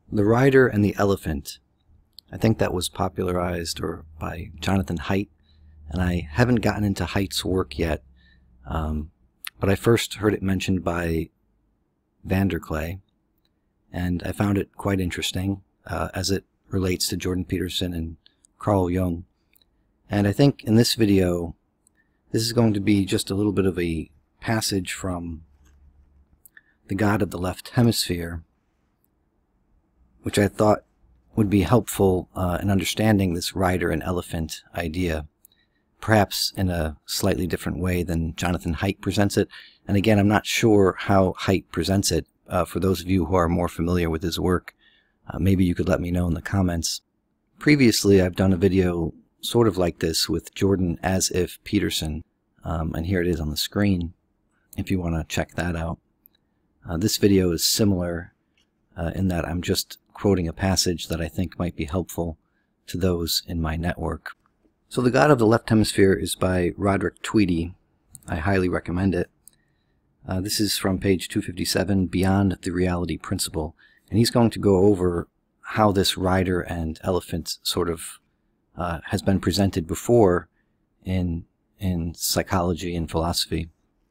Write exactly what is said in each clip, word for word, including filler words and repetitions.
The Rider and the Elephant. I think that was popularized or by Jonathan Haidt, and I haven't gotten into Haidt's work yet, um, but I first heard it mentioned by Vanderklay, and I found it quite interesting uh, as it relates to Jordan Peterson and Carl Jung. And I think in this video, this is going to be just a little bit of a passage from The God of the Left Hemisphere, which I thought would be helpful uh, in understanding this rider and elephant idea, perhaps in a slightly different way than Jonathan Haidt presents it. And again, I'm not sure how Haidt presents it. Uh, for those of you who are more familiar with his work, uh, maybe you could let me know in the comments. Previously, I've done a video sort of like this with Jordan as if Peterson, um, and here it is on the screen if you want to check that out. Uh, this video is similar uh, in that I'm just quoting a passage that I think might be helpful to those in my network. So The God of the Left Hemisphere is by Roderick Tweedy. I highly recommend it. Uh, this is from page two fifty-seven, Beyond the Reality Principle, and he's going to go over how this rider and elephant sort of uh, has been presented before in, in psychology and philosophy.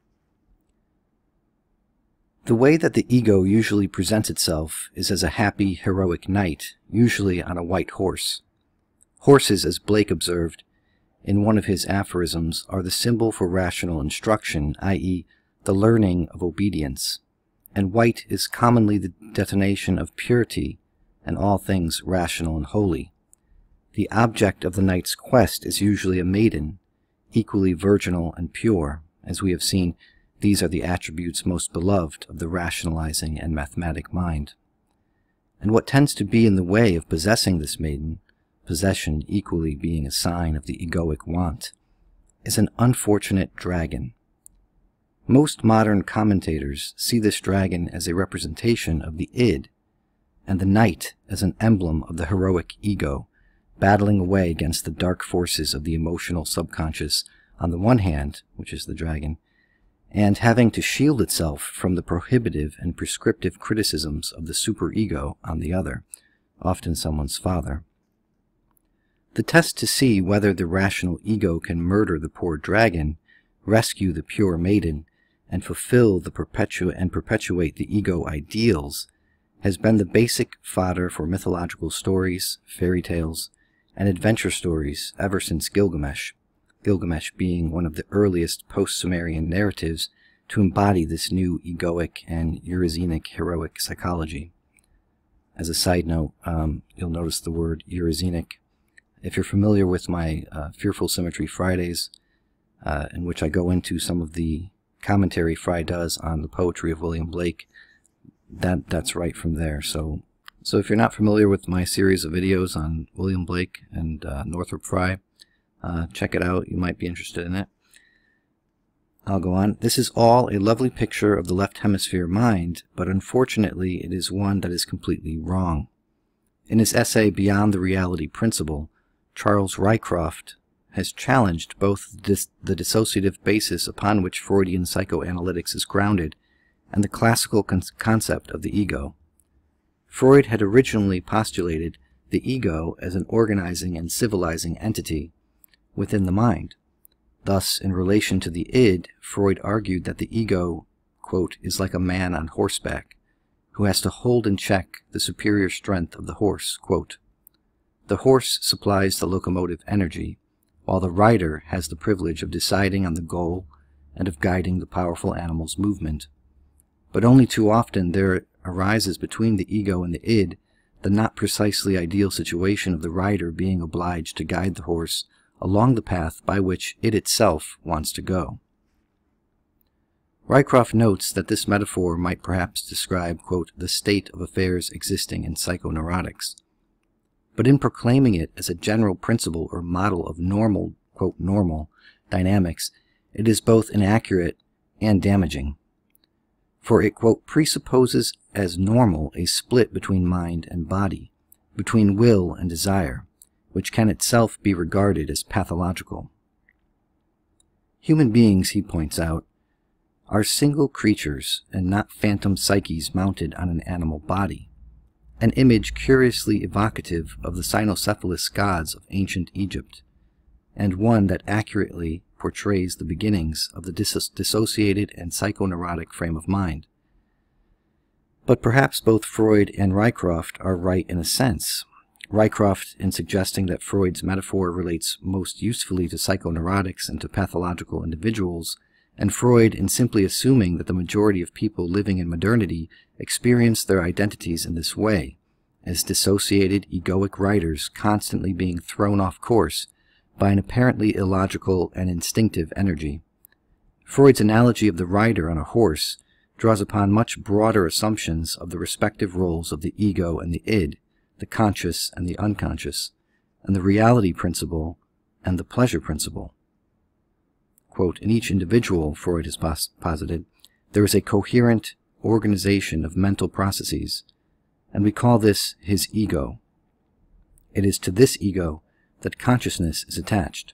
The way that the ego usually presents itself is as a happy, heroic knight, usually on a white horse. Horses, as Blake observed in one of his aphorisms, are the symbol for rational instruction, that is, the learning of obedience, and white is commonly the detonation of purity and all things rational and holy. The object of the knight's quest is usually a maiden, equally virginal and pure. As we have seen, these are the attributes most beloved of the rationalizing and mathematic mind. And what tends to be in the way of possessing this maiden, possession equally being a sign of the egoic want, is an unfortunate dragon. Most modern commentators see this dragon as a representation of the id, and the knight as an emblem of the heroic ego, battling away against the dark forces of the emotional subconscious on the one hand, which is the dragon, and having to shield itself from the prohibitive and prescriptive criticisms of the superego on the other, often someone's father. The test to see whether the rational ego can murder the poor dragon, rescue the pure maiden, and fulfill the perpetua and perpetuate the ego ideals has been the basic fodder for mythological stories, fairy tales, and adventure stories ever since Gilgamesh. Gilgamesh being one of the earliest post-Sumerian narratives to embody this new egoic and Eurasianic heroic psychology. As a side note, um, you'll notice the word Eurasianic. If you're familiar with my uh, Fearful Symmetry Fridays, uh, in which I go into some of the commentary Fry does on the poetry of William Blake, that that's right from there. So, so if you're not familiar with my series of videos on William Blake and uh, Northrop Frye, Uh, check it out. You might be interested in it. I'll go on. This is all a lovely picture of the left hemisphere mind, but unfortunately it is one that is completely wrong. In his essay Beyond the Reality Principle, Charles Rycroft has challenged both the, dis the dissociative basis upon which Freudian psychoanalytics is grounded and the classical con concept of the ego. Freud had originally postulated the ego as an organizing and civilizing entity within the mind. Thus, in relation to the id, Freud argued that the ego, quote, is like a man on horseback, who has to hold in check the superior strength of the horse, quote. The horse supplies the locomotive energy, while the rider has the privilege of deciding on the goal and of guiding the powerful animal's movement. But only too often there arises between the ego and the id the not precisely ideal situation of the rider being obliged to guide the horse along the path by which it itself wants to go. Rycroft notes that this metaphor might perhaps describe, quote, the state of affairs existing in psychoneurotics. But in proclaiming it as a general principle or model of normal, quote, normal dynamics, it is both inaccurate and damaging. For it, quote, presupposes as normal a split between mind and body, between will and desire, which can itself be regarded as pathological. Human beings, he points out, are single creatures and not phantom psyches mounted on an animal body. an image curiously evocative of the cynocephalous gods of ancient Egypt, and one that accurately portrays the beginnings of the dis dissociated and psychoneurotic frame of mind. But perhaps both Freud and Rycroft are right in a sense. Rycroft in suggesting that Freud's metaphor relates most usefully to psychoneurotics and to pathological individuals, and Freud in simply assuming that the majority of people living in modernity experience their identities in this way, as dissociated, egoic writers constantly being thrown off course by an apparently illogical and instinctive energy. Freud's analogy of the rider on a horse draws upon much broader assumptions of the respective roles of the ego and the id, the conscious and the unconscious, and the reality principle and the pleasure principle. Quote, in each individual, Freud has pos posited, there is a coherent organization of mental processes, and we call this his ego. It is to this ego that consciousness is attached.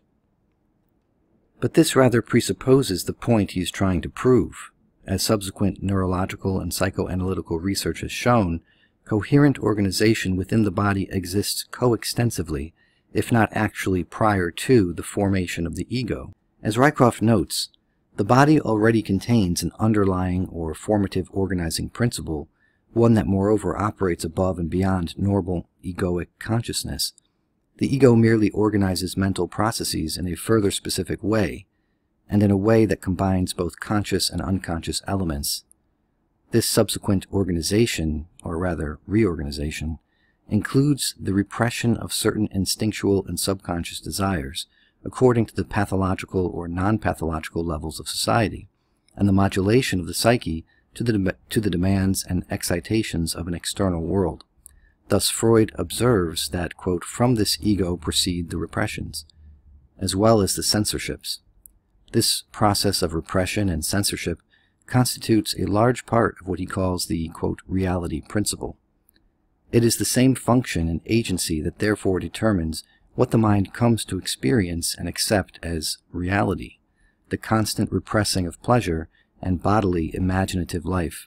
But this rather presupposes the point he is trying to prove. As subsequent neurological and psychoanalytical research has shown, coherent organization within the body exists coextensively, if not actually prior to the formation of the ego. As Rycroft notes, the body already contains an underlying or formative organizing principle, one that moreover operates above and beyond normal egoic consciousness. The ego merely organizes mental processes in a further specific way, and in a way that combines both conscious and unconscious elements. This subsequent organization, or rather reorganization, includes the repression of certain instinctual and subconscious desires, according to the pathological or non-pathological levels of society, and the modulation of the psyche to the, de to the demands and excitations of an external world. Thus Freud observes that, quote, from this ego proceed the repressions, as well as the censorships. This process of repression and censorship constitutes a large part of what he calls the, quote, reality principle. It is the same function and agency that therefore determines what the mind comes to experience and accept as reality, the constant repressing of pleasure and bodily imaginative life.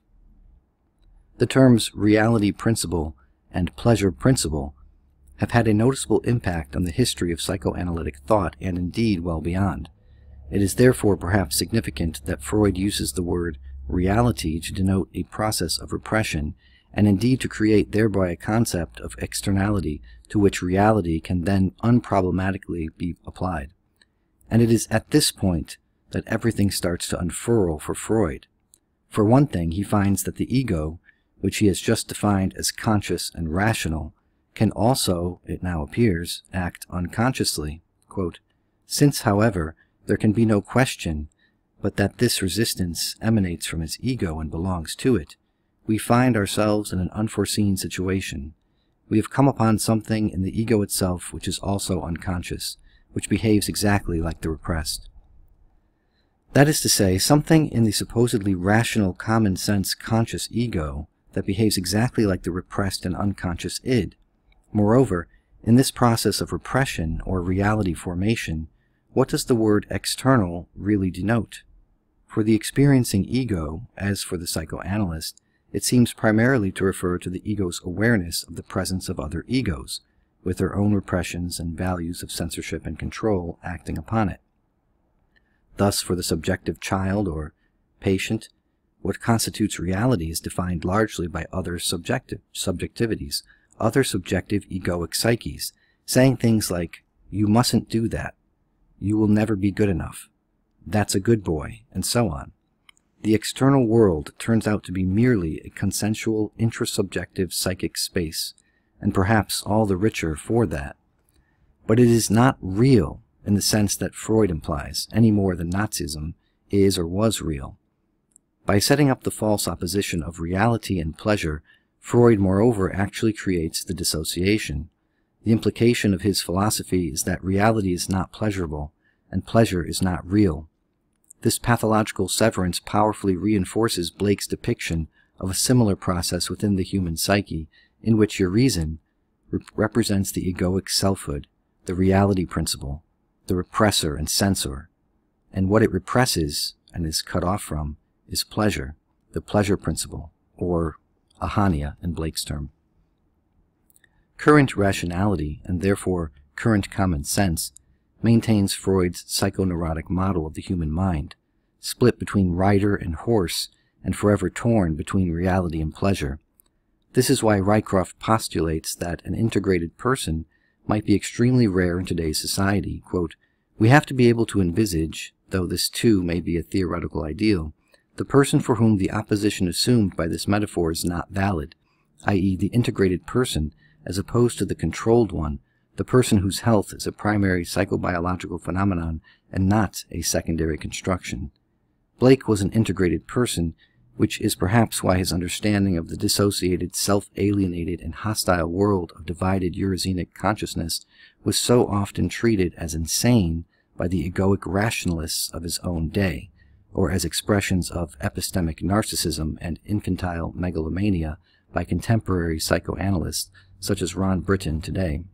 The terms reality principle and pleasure principle have had a noticeable impact on the history of psychoanalytic thought and indeed well beyond. It is therefore perhaps significant that Freud uses the word reality to denote a process of repression and indeed to create thereby a concept of externality to which reality can then unproblematically be applied. And it is at this point that everything starts to unfurl for Freud. For one thing, he finds that the ego, which he has just defined as conscious and rational, can also, it now appears, act unconsciously. Quote, since, however, there can be no question but that this resistance emanates from his ego and belongs to it, we find ourselves in an unforeseen situation. We have come upon something in the ego itself which is also unconscious, which behaves exactly like the repressed. That is to say, something in the supposedly rational, common-sense, conscious ego that behaves exactly like the repressed and unconscious id. Moreover, in this process of repression or reality formation, what does the word external really denote? For the experiencing ego, as for the psychoanalyst, it seems primarily to refer to the ego's awareness of the presence of other egos, with their own repressions and values of censorship and control acting upon it. Thus, for the subjective child or patient, what constitutes reality is defined largely by other subjective subjectivities, other subjective egoic psyches, saying things like, you mustn't do that, you will never be good enough, that's a good boy, and so on. The external world turns out to be merely a consensual, intrasubjective psychic space, and perhaps all the richer for that. But it is not real in the sense that Freud implies, any more than Nazism is or was real. By setting up the false opposition of reality and pleasure, Freud moreover actually creates the dissociation. The implication of his philosophy is that reality is not pleasurable, and pleasure is not real. This pathological severance powerfully reinforces Blake's depiction of a similar process within the human psyche, in which your reason rep represents the egoic selfhood, the reality principle, the repressor and censor, and what it represses and is cut off from is pleasure, the pleasure principle, or ahania in Blake's term. Current rationality, and therefore current common sense, maintains Freud's psychoneurotic model of the human mind, split between rider and horse and forever torn between reality and pleasure. This is why Rycroft postulates that an integrated person might be extremely rare in today's society. Quote, "We have to be able to envisage, though this too may be a theoretical ideal, the person for whom the opposition assumed by this metaphor is not valid, that is the integrated person, as opposed to the controlled one, the person whose health is a primary psychobiological phenomenon and not a secondary construction. Blake was an integrated person, which is perhaps why his understanding of the dissociated, self-alienated, and hostile world of divided Eurozenic consciousness was so often treated as insane by the egoic rationalists of his own day, or as expressions of epistemic narcissism and infantile megalomania by contemporary psychoanalysts such as Ron Britton today.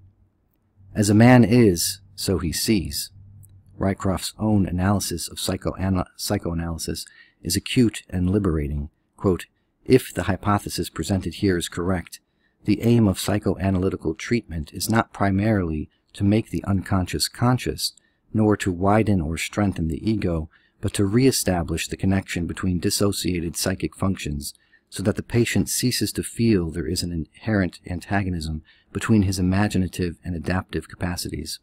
As a man is, so he sees. Rycroft's own analysis of psychoana psychoanalysis is acute and liberating. Quote, "If the hypothesis presented here is correct, the aim of psychoanalytical treatment is not primarily to make the unconscious conscious, nor to widen or strengthen the ego, but to re-establish the connection between dissociated psychic functions, so that the patient ceases to feel there is an inherent antagonism between his imaginative and adaptive capacities."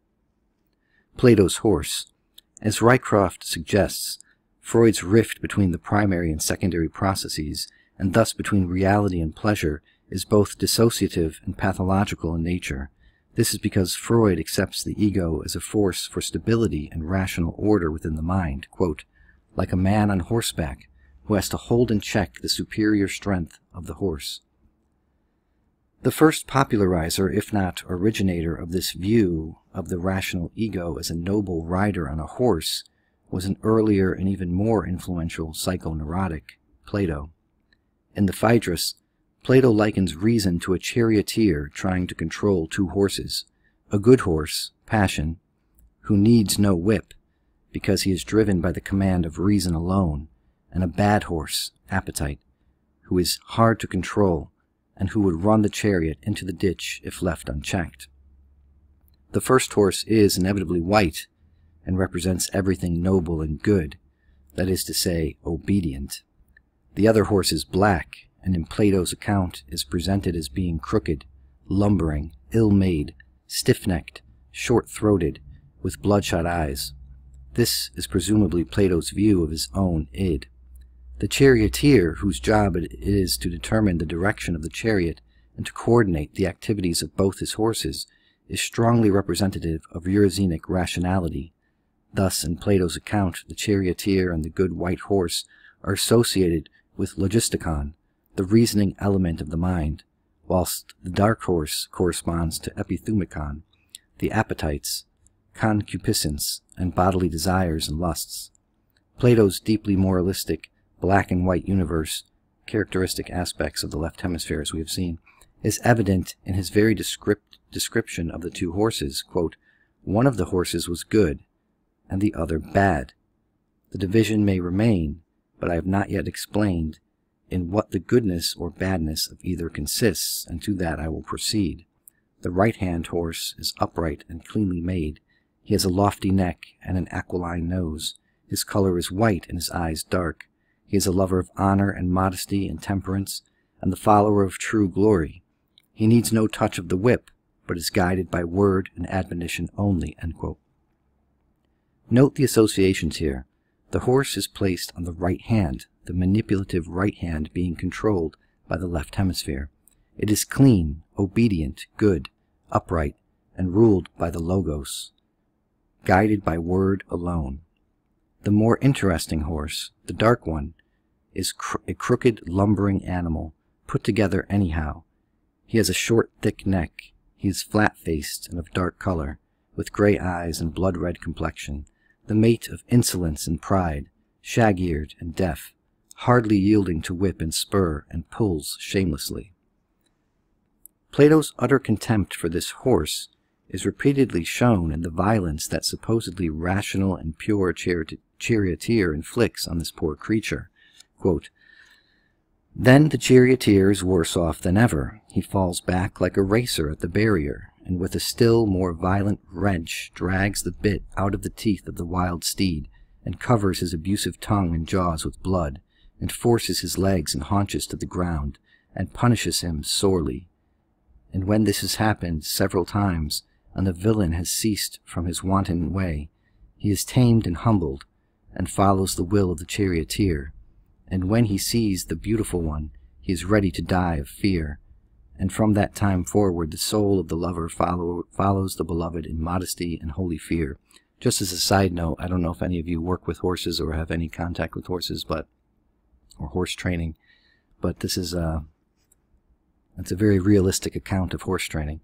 Plato's horse. As Rycroft suggests, Freud's rift between the primary and secondary processes, and thus between reality and pleasure, is both dissociative and pathological in nature. This is because Freud accepts the ego as a force for stability and rational order within the mind, quote, "like a man on horseback, who has to hold in check the superior strength of the horse." The first popularizer, if not originator, of this view of the rational ego as a noble rider on a horse was an earlier and even more influential psychoneurotic, Plato. In the Phaedrus, Plato likens reason to a charioteer trying to control two horses, a good horse, passion, who needs no whip, because he is driven by the command of reason alone, and a bad horse, appetite, who is hard to control, and who would run the chariot into the ditch if left unchecked. The first horse is inevitably white, and represents everything noble and good, that is to say, obedient. The other horse is black, and in Plato's account is presented as being crooked, lumbering, ill-made, stiff-necked, short-throated, with bloodshot eyes. This is presumably Plato's view of his own id. The charioteer, whose job it is to determine the direction of the chariot and to coordinate the activities of both his horses, is strongly representative of Eurozenic rationality. Thus, in Plato's account, the charioteer and the good white horse are associated with logistikon, the reasoning element of the mind, whilst the dark horse corresponds to epithumikon, the appetites, concupiscence, and bodily desires and lusts. Plato's deeply moralistic black and white universe, characteristic aspects of the left hemisphere as we have seen, is evident in his very descript description of the two horses. Quote, "One of the horses was good, and the other bad. The division may remain, but I have not yet explained in what the goodness or badness of either consists, and to that I will proceed. The right-hand horse is upright and cleanly made. He has a lofty neck and an aquiline nose. His color is white and his eyes dark. He is a lover of honor and modesty and temperance, and the follower of true glory. He needs no touch of the whip, but is guided by word and admonition only." End quote. Note the associations here. The horse is placed on the right hand, the manipulative right hand being controlled by the left hemisphere. It is clean, obedient, good, upright, and ruled by the logos, guided by word alone. The more interesting horse, the dark one, is cr a crooked, lumbering animal, put together anyhow. He has a short, thick neck. He is flat-faced and of dark color, with gray eyes and blood-red complexion, the mate of insolence and pride, shag-eared and deaf, hardly yielding to whip and spur, and pulls shamelessly. Plato's utter contempt for this horse is repeatedly shown in the violence that supposedly rational and pure chariot charioteer inflicts on this poor creature. Quote, Then the charioteer is worse off than ever. He falls back like a racer at the barrier, and with a still more violent wrench drags the bit out of the teeth of the wild steed, and covers his abusive tongue and jaws with blood, and forces his legs and haunches to the ground, and punishes him sorely. And when this has happened several times, and the villain has ceased from his wanton way, he is tamed and humbled, and follows the will of the charioteer. And when he sees the beautiful one, he is ready to die of fear. And from that time forward, the soul of the lover follow, follows the beloved in modesty and holy fear. Just as a side note, I don't know if any of you work with horses or have any contact with horses, but or horse training, but this is a, it's a very realistic account of horse training.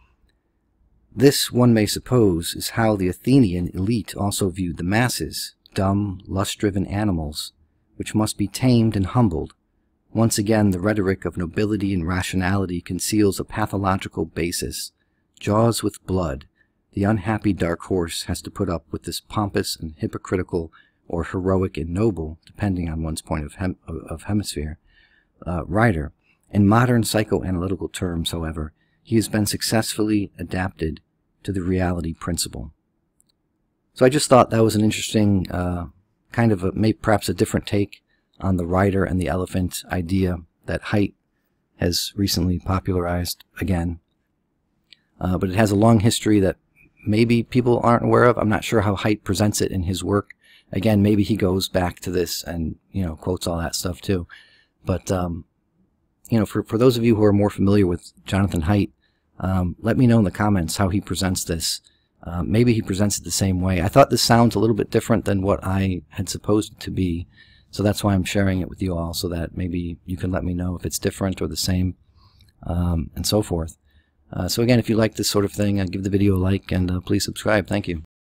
This, one may suppose, is how the Athenian elite also viewed the masses, dumb, lust-driven animals, which must be tamed and humbled. Once again, the rhetoric of nobility and rationality conceals a pathological basis. Jaws with blood, the unhappy dark horse has to put up with this pompous and hypocritical, or heroic and noble, depending on one's point of, hem of hemisphere, uh, rider. In modern psychoanalytical terms, however, he has been successfully adapted to the reality principle. So I just thought that was an interesting uh, kind of a, maybe perhaps a different take on the rider and the elephant idea that Haidt has recently popularized again. Uh, but it has a long history that maybe people aren't aware of. I'm not sure how Haidt presents it in his work. Again, maybe he goes back to this and, you know, quotes all that stuff too. But, um, you know, for, for those of you who are more familiar with Jonathan Haidt, um, let me know in the comments how he presents this. Uh, maybe he presents it the same way. I thought this sounds a little bit different than what I had supposed it to be. So that's why I'm sharing it with you all, so that maybe you can let me know if it's different or the same, um, and so forth. Uh, so again, if you like this sort of thing, uh, give the video a like and uh, please subscribe. Thank you.